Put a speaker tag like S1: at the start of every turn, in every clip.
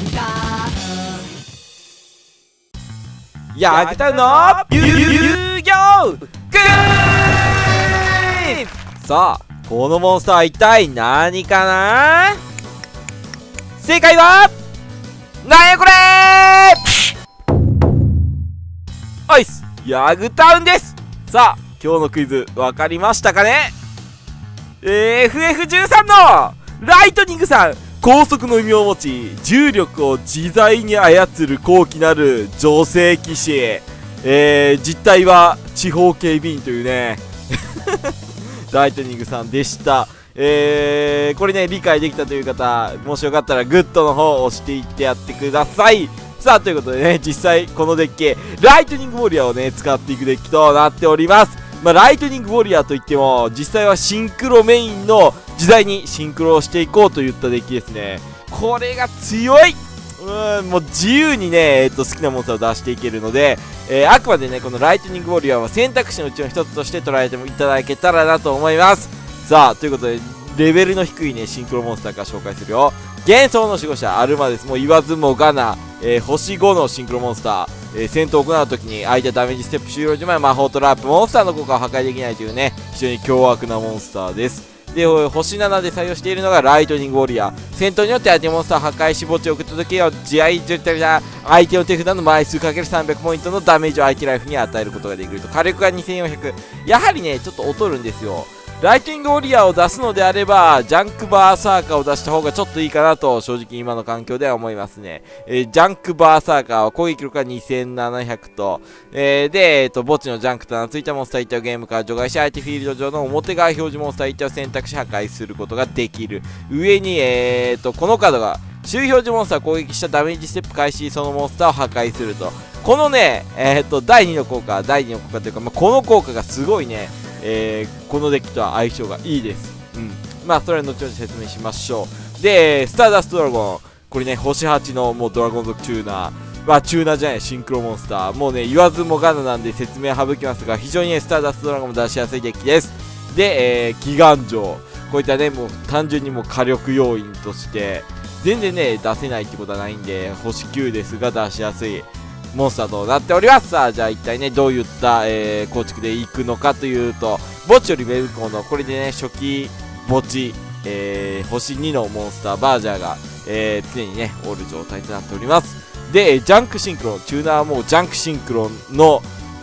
S1: ヤグタウンの遊戯クイズ。さあ、このモンスターは一体何かな？正解はなんやこれー。おいっす、ヤグタウンです。さあ、今日のクイズ分かりましたかね？ FF13 のライトニングさん、高速の異名を持ち重力を自在に操る高貴なる女性騎士、実態は地方警備員というねライトニングさんでした。これね、理解できたという方、もしよかったらグッドの方を押していってやってください。さあ、ということでね、実際このデッキライトニングウォリアーをね使っていくデッキとなっております。ライトニングウォリアーといっても実際はシンクロメインの時代にシンクロをしていこうといったデッキですね。これが強い。もう自由にね、好きなモンスターを出していけるので、あくまでねこのライトニングウォリアーは選択肢のうちの一つとして捉えてもいただけたらなと思います。さあ、ということでレベルの低いねシンクロモンスターから紹介するよ。幻想の守護者アルマです。もう言わずもがな、星5のシンクロモンスター、戦闘を行うときに相手ダメージステップ終了時まで魔法トラップモンスターの効果を破壊できないというね非常に凶悪なモンスターです。で、星7で採用しているのがライトニングウォリアー。戦闘によって相手モンスターを破壊し墓地を送ったときは自愛10体が相手の手札の枚数 ×300 ポイントのダメージを相手ライフに与えることができると。火力が2400。やはりねちょっと劣るんですよ。ライトニングウォリアーを出すのであればジャンクバーサーカーを出した方がちょっといいかなと正直今の環境では思いますね。ジャンクバーサーカーは攻撃力が2700と、で、墓地のジャンクと名付いたモンスター1体をゲームから除外し相手フィールド上の表側表示モンスター1体を選択し破壊することができる。上に、このカードが周表示モンスターを攻撃したダメージステップ開始そのモンスターを破壊すると。このね、第2の効果というか、この効果がすごいね、このデッキとは相性がいいです。それは後ほど説明しましょう。で、スターダストドラゴン。これね、星8のもうドラゴン族チューナー。チューナーじゃない、シンクロモンスター。もうね、言わずもがななんで説明省きますが、非常にね、スターダストドラゴンも出しやすいデッキです。で、祈願城。こういったね、もう単純にもう火力要因として、全然ね、出せないってことはないんで、星9ですが出しやすいモンスターとなっております。さあ、じゃあ一体ねどういった、構築でいくのかというと、墓地よりウェブコンのこれでね初期墓地、星2のモンスターバージャーが、常にねおる状態となっております。で、ジャンクシンクロンチューナーはもうジャンクシンクロンの、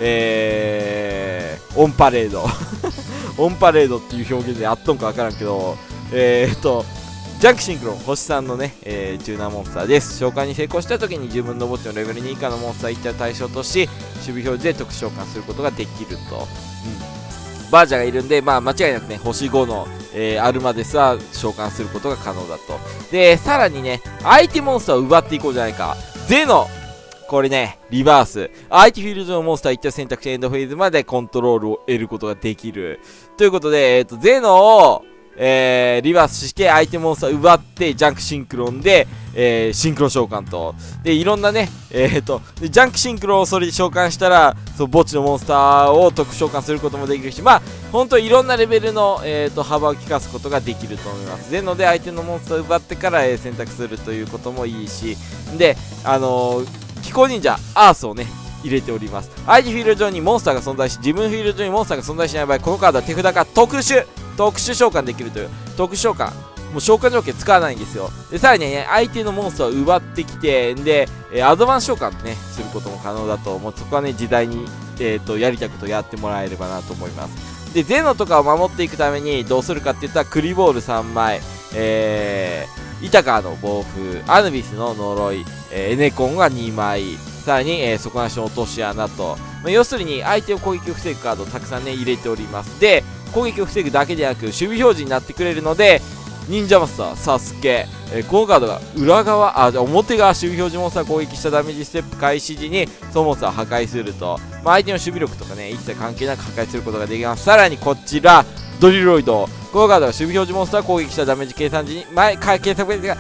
S1: オンパレードオンパレードっていう表現であっとんかわからんけど、ジャンクシンクロン星3のね、チューナーモンスターです。召喚に成功した時に自分の墓地のレベル2以下のモンスター1体を対象とし守備表示で特殊召喚することができると。バージャーがいるんで、間違いなくね星5の、アルマデスは召喚することが可能だと。で、さらにね相手モンスターを奪っていこうじゃないか。ゼノ、これねリバース、相手フィールドのモンスター1体を選択しエンドフェーズまでコントロールを得ることができるということで、ゼノをリバースして相手モンスター奪ってジャンクシンクロンで、シンクロ召喚と。で、いろんなねジャンクシンクロをそれで召喚したら墓地のモンスターを特殊召喚することもできるし、ほんといろんなレベルの、幅を利かすことができると思います。でので相手のモンスターを奪ってから、選択するということもいいし、で気候忍者アースをね入れております。相手フィールド上にモンスターが存在し自分フィールド上にモンスターが存在しない場合、このカードは手札が特殊召喚できるという。特殊召喚もう召喚条件使わないんですよ。で、さらにね相手のモンスターを奪ってきて、で、アドバンス召喚ねすることも可能だと。もうそこはね時代に、やりたいことやってもらえればなと思います。で、ゼノとかを守っていくためにどうするかっていったら、クリボール3枚、イタカーの暴風、アヌビスの呪い、エネコンが2枚、さらに、底なしの落とし穴と、要するに相手を攻撃を防ぐカードをたくさんね入れております。で、攻撃を防ぐだけでなく守備表示になってくれるので、忍者マスターサスケ、このカードが裏側表側守備表示モンスターを攻撃したダメージステップ開始時にそのモンスターを破壊すると。相手の守備力とかね一切関係なく破壊することができます。さらにこちらドリロイド、このカードが守備表示モンスターを攻撃したダメージ計算時に計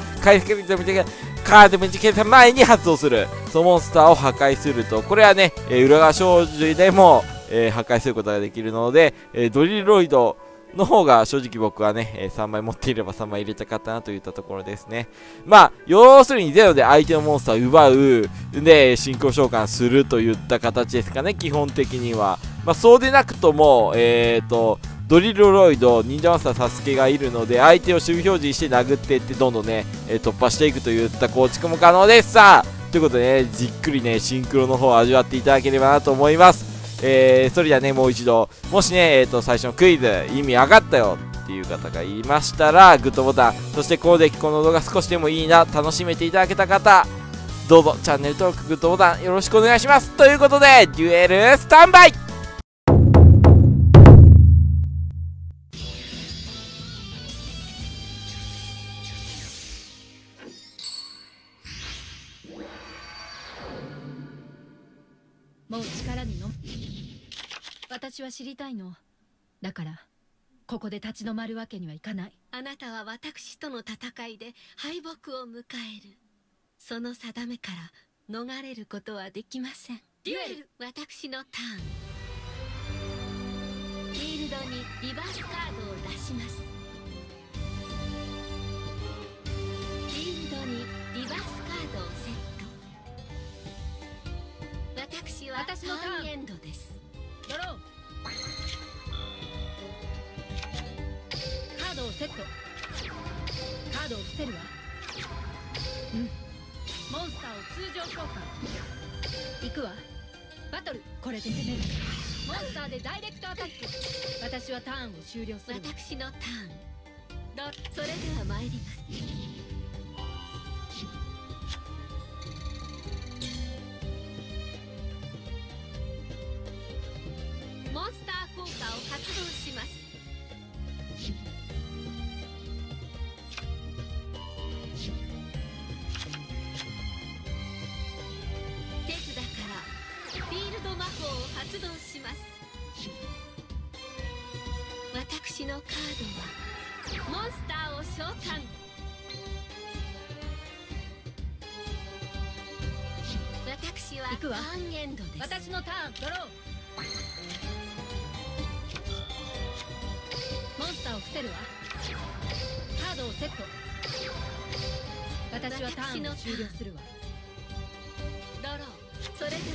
S1: 算前に発動するそのモンスターを破壊すると。これはね、裏側表示でも、破壊することができるので、ドリロイドの方が正直僕はね、3枚持っていれば3枚入れたかったなといったところですね。まあ、要するにゼロで相手のモンスターを奪う、で、シンクロ召喚するといった形ですかね、基本的には。まあ、そうでなくとも、ドリルロイド、忍者マスターサスケがいるので、相手を守備表示して殴っていって、どんどんね、突破していくといった構築も可能です。さあ、ということでね、じっくりね、シンクロの方を味わっていただければなと思います。それではね、もう一度、もしね、最初のクイズ、意味上がったよっていう方がいましたら、グッドボタン、そしてこのデッキ、この動画少しでもいいな、楽しめていただけた方、どうぞチャンネル登録、グッドボタンよろしくお願いします。ということで、デュエルスタンバイ。
S2: もう力にの私は知りたいのだから、ここで立ち止まるわけにはいかない。
S3: あなたは私との戦いで敗北を迎える。その定めから逃れることはできません。デュエル、私のターン。フィールドにリバースカードを出します。フィールドにリバースカードをセット。私は
S2: 私のターン
S3: エンドです。
S2: ドロー。カードをセット。カードを伏せるわ。モンスターを通常召喚。行くわ。バトル。これで攻める。モンスターでダイレクトアタック。私はターンを終了するわ。
S3: 私のターン。それでは参ります。モンスター効果を発動します。手札からフィールド魔法を発動します。私のカードはモンスターを召喚。私は
S2: 行くわ。
S3: ターンエンドです。
S2: 私のターン。ドロー。モンスターを伏せるわ。カードをセット。私はターンを終了するわ。
S3: ドロー。それでは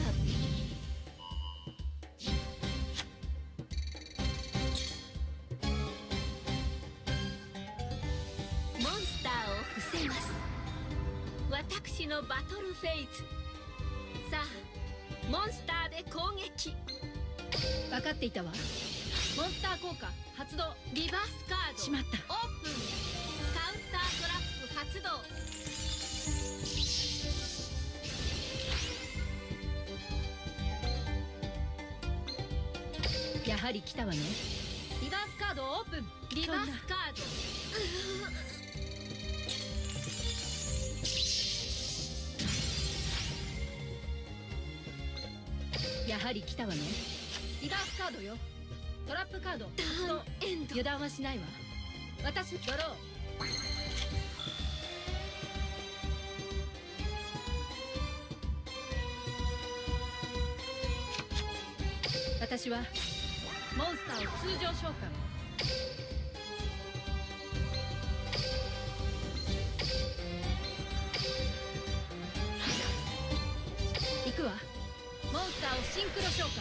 S3: モンスターを伏せます。私のバトルフェイズ。さあ、モンスターで攻撃。
S2: 分かっていたわ。モンスター効果発動。
S3: リバースカード
S2: しまった。
S3: オープン。カウンタートラップ発動。
S2: やはり来たわね。リバースカードオープン。
S3: リバースカー
S2: ド。やはり来たわね。リバースカードよ。トラップカード発動。
S3: エンド。
S2: 油断はしないわ。私ドロー。私はモンスターを通常召喚。行くわ。モンスターをシンクロ召喚。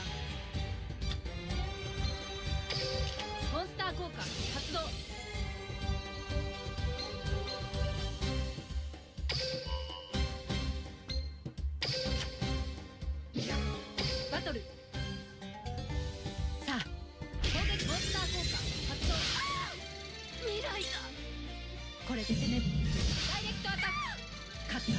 S2: モンスター効果発動。バトル。さあ、攻撃。モンスター効果発動。
S3: 未来だ。
S2: これで攻める。ダイレクトアタック。勝った。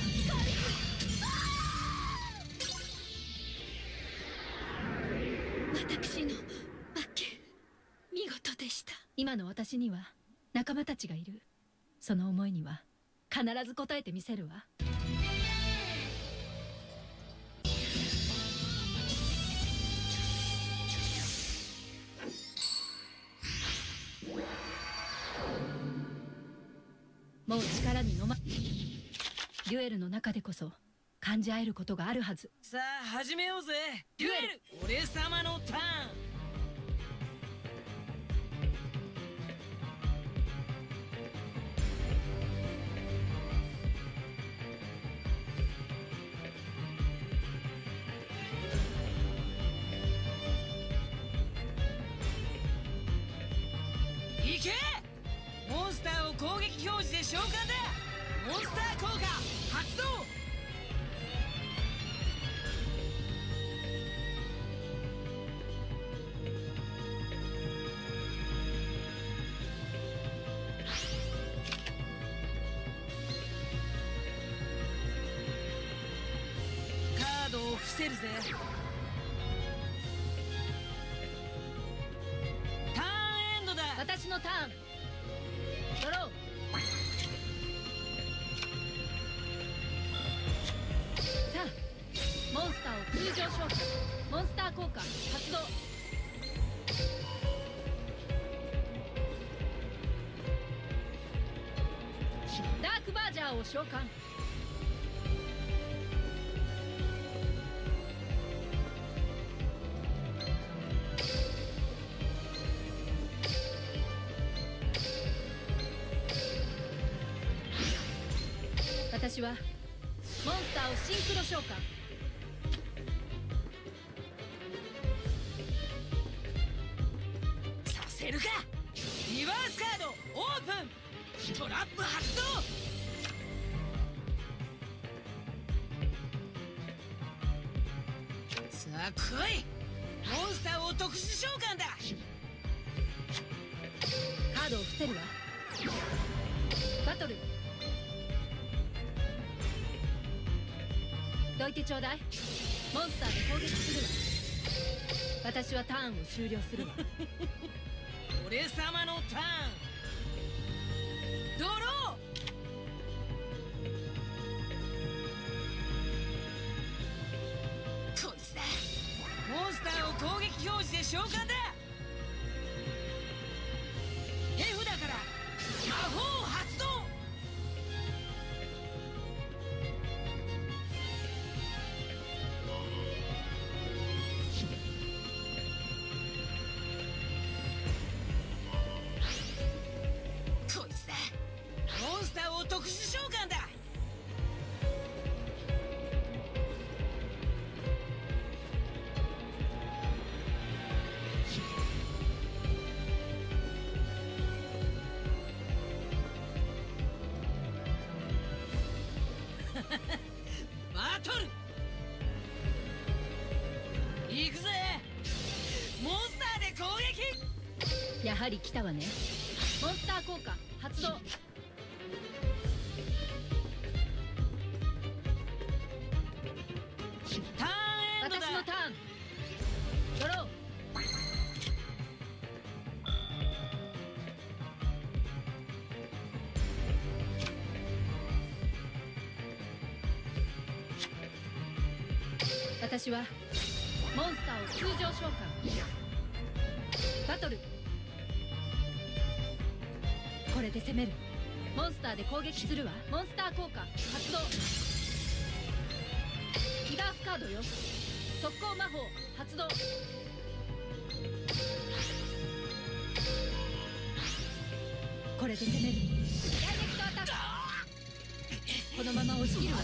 S3: 私の負け、見事でした。
S2: 今の私には仲間たちがいる。その思いには必ず応えてみせるわ。もう力に飲まデュエルの中でこそ感じ合えることがあるはず。
S4: さあ始めようぜ。デュエル、俺様のターン。 召喚だ。モンスター効果発動。カードを伏せるぜ。ターンエンドだ。
S2: 私のターン。ドロー。さあモンスターを通常召喚。モンスター効果発動。ダークバージャーを召喚。私はモンスターをシンクロ召喚。
S4: させるか。リバースカードオープン。トラップ発動。さあ来い。モンスターを特殊召喚だ。
S2: カードを伏せるわ。バトル。どいてちょうだい。モンスターで攻撃するわ。私はターンを終了するわ。
S4: 俺様のターン。ドロー。こいつだ。モンスターを攻撃表示で召喚だ。手札から魔法発動。こいつだ。モンスターを特殊召喚だ。バトル行くぜ。モンスターで攻撃。
S2: やはり来たわね。モンスター効果発動。
S4: ターンエンドだ。
S2: 私のターン。ドロー。私はモンスターを通常召喚。バトル。これで攻める。モンスターで攻撃するわ。モンスター効果発動。リバースカードよ。速攻魔法発動。これで攻める。ダイレクトアタック。このまま押し切るわ。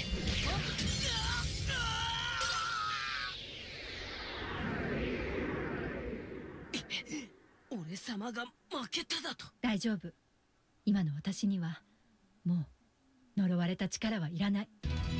S4: 俺様が負けただと。
S2: 大丈夫。今の私にはもう呪われた力はいらない。